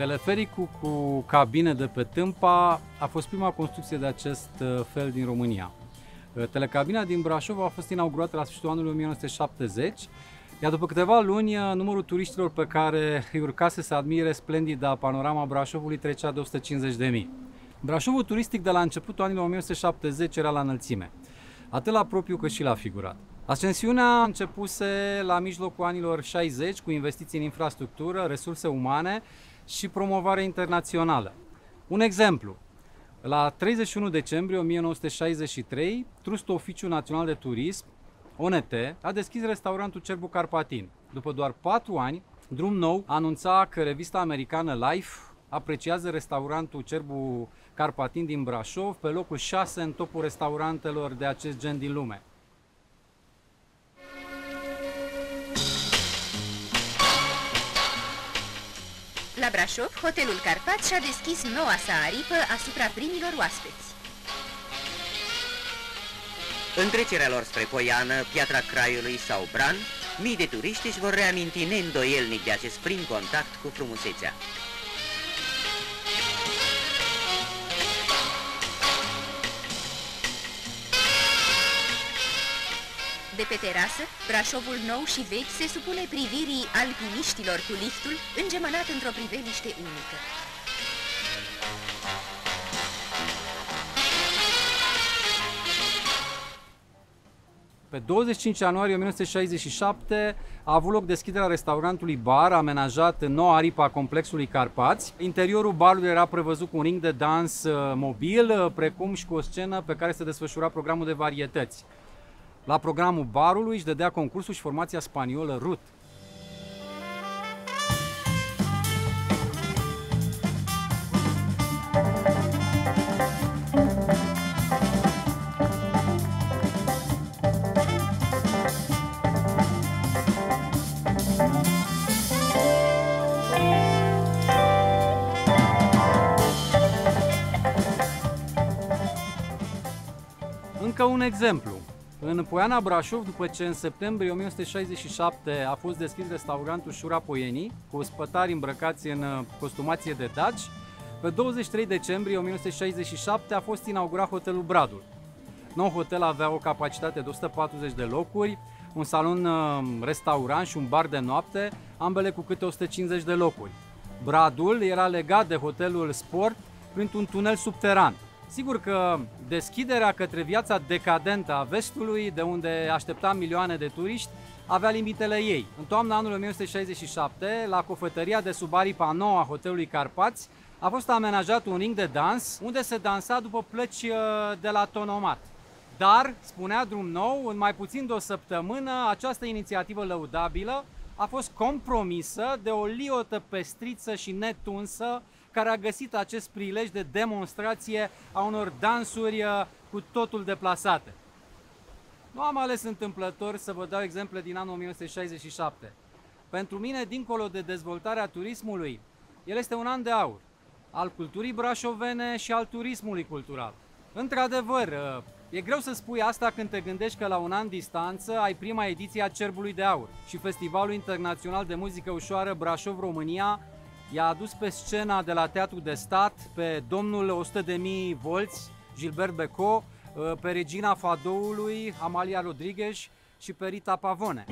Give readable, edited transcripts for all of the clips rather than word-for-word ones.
Telefericul cu cabine de pe Tâmpa a fost prima construcție de acest fel din România. Telecabina din Brașov a fost inaugurată la sfârșitul anului 1970, iar după câteva luni, numărul turiștilor pe care îi urcase să admire splendida panorama Brașovului trecea de 150.000. Brașovul turistic de la începutul anilor 1970 era la înălțime, atât la propriu cât și la figurat. Ascensiunea începuse la mijlocul anilor 60 cu investiții în infrastructură, resurse umane și promovare internațională. Un exemplu. La 31 decembrie 1963, Trustul Oficiul Național de Turism, ONT, a deschis restaurantul Cerbul Carpatin. După doar 4 ani, Drum Nou anunța că revista americană Life apreciază restaurantul Cerbul Carpatin din Brașov pe locul 6 în topul restaurantelor de acest gen din lume. La Brașov, Hotelul Carpat și-a deschis noua sa aripă asupra primilor oaspeți. În trecerea lor spre Poiană, Piatra Craiului sau Bran, mii de turiști își vor reaminti neîndoielnic de acest prim contact cu frumusețea. De pe terasă, Brașovul nou și vechi se supune privirii alpiniștilor cu liftul, îngemănat într-o priveliște unică. Pe 25 ianuarie 1967 a avut loc deschiderea restaurantului Bar, amenajat în noua aripă a complexului Carpați. Interiorul barului era prevăzut cu un ring de dans mobil, precum și cu o scenă pe care se desfășura programul de varietăți. La programul barului își dădea concursul și formația spaniolă RUT. Încă un exemplu. În Poiana Brașov, după ce în septembrie 1967 a fost deschis restaurantul Șura Poienii, cu ospătari îmbrăcați în costumație de daci, pe 23 decembrie 1967 a fost inaugurat Hotelul Bradul. Nou hotel avea o capacitate de 140 de locuri, un salon restaurant și un bar de noapte, ambele cu câte 150 de locuri. Bradul era legat de Hotelul Sport printr-un tunel subteran. Sigur că deschiderea către viața decadentă a vestului, de unde aștepta milioane de turiști, avea limitele ei. În toamna anului 1967, la cofetăria de sub aripa nouă a Hotelului Carpați, a fost amenajat un ring de dans, unde se dansa după plăci de la tonomat. Dar, spunea Drum Nou, în mai puțin de o săptămână, această inițiativă lăudabilă a fost compromisă de o liotă pestriță și netunsă, care a găsit acest prilej de demonstrație a unor dansuri cu totul deplasate. Nu am ales întâmplător să vă dau exemple din anul 1967. Pentru mine, dincolo de dezvoltarea turismului, el este un an de aur, al culturii brașovene și al turismului cultural. Într-adevăr, e greu să spui asta când te gândești că la un an distanță ai prima ediție a Cerbului de Aur și Festivalul Internațional de Muzică Ușoară Brașov-România i-a adus pe scena de la Teatrul de Stat pe domnul 100.000 volți, Gilbert Becot, pe regina fadoului, Amalia Rodriguez și pe Rita Pavone.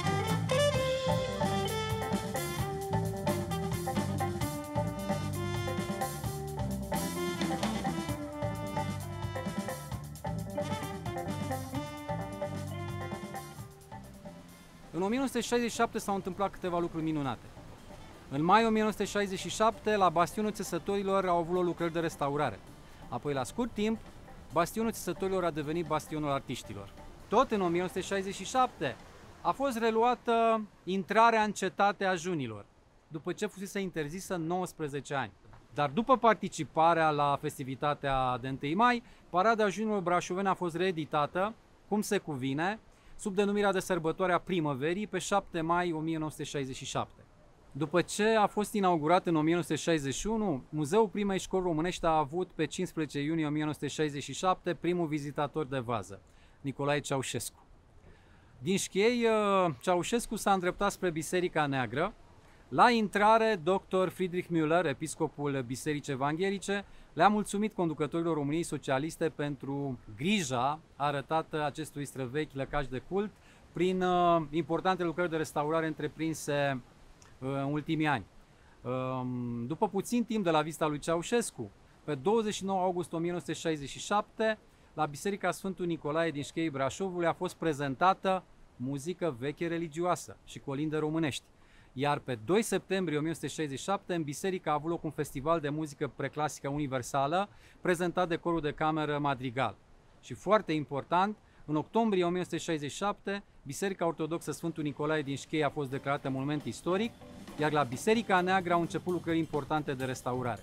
În 1967 s-au întâmplat câteva lucruri minunate. În mai 1967, la Bastionul Țesătorilor au avut loc lucrări de restaurare. Apoi, la scurt timp, Bastionul Țesătorilor a devenit Bastionul Artiștilor. Tot în 1967 a fost reluată intrarea în cetate a junilor, după ce fusese interzisă 19 ani. Dar după participarea la festivitatea de 1 mai, Parada Junilor Brașovene a fost reeditată, cum se cuvine, sub denumirea de sărbătoare a primăverii, pe 7 mai 1967. După ce a fost inaugurat în 1961, Muzeul Primei Școli Românești a avut pe 15 iunie 1967 primul vizitator de vază, Nicolae Ceaușescu. Din Schiei, Ceaușescu s-a îndreptat spre Biserica Neagră, La intrare, dr. Friedrich Müller, episcopul Bisericii Evanghelice, le-a mulțumit conducătorilor României Socialiste pentru grija arătată acestui străvechi lăcaș de cult prin importante lucrări de restaurare întreprinse în ultimii ani. După puțin timp de la vizita lui Ceaușescu, pe 29 august 1967, la Biserica Sfântul Nicolae din Șcheii Brașovului a fost prezentată muzică veche religioasă și colinde românești. Iar pe 2 septembrie 1967, în biserică a avut loc un festival de muzică preclasică universală, prezentat de corul de cameră Madrigal. Și foarte important, în octombrie 1967, Biserica Ortodoxă Sfântul Nicolae din Șchei a fost declarată monument istoric, iar la Biserica Neagră au început lucrări importante de restaurare.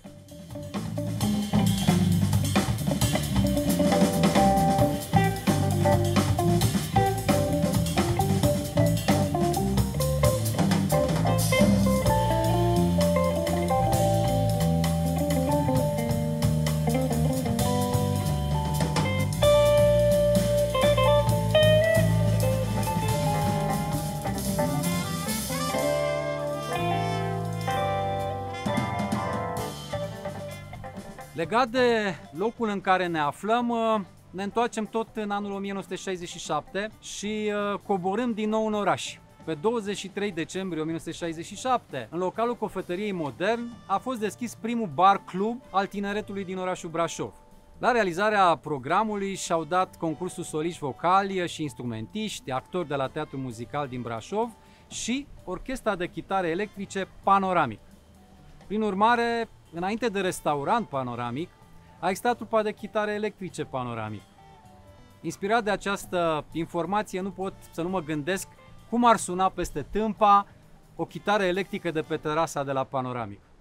Legat de locul în care ne aflăm, ne întoarcem tot în anul 1967 și coborâm din nou în oraș. Pe 23 decembrie 1967, în localul Cofetăriei Modern, a fost deschis primul bar-club al tineretului din orașul Brașov. La realizarea programului și-au dat concursul soliști vocali și instrumentiști, actori de la Teatrul Muzical din Brașov și orchestra de chitare electrice Panoramic. Prin urmare, înainte de restaurant Panoramic, a existat trupa de chitare electrice Panoramic. Inspirat de această informație, nu pot să nu mă gândesc cum ar suna peste Tâmpa o chitară electrică de pe terasa de la Panoramic.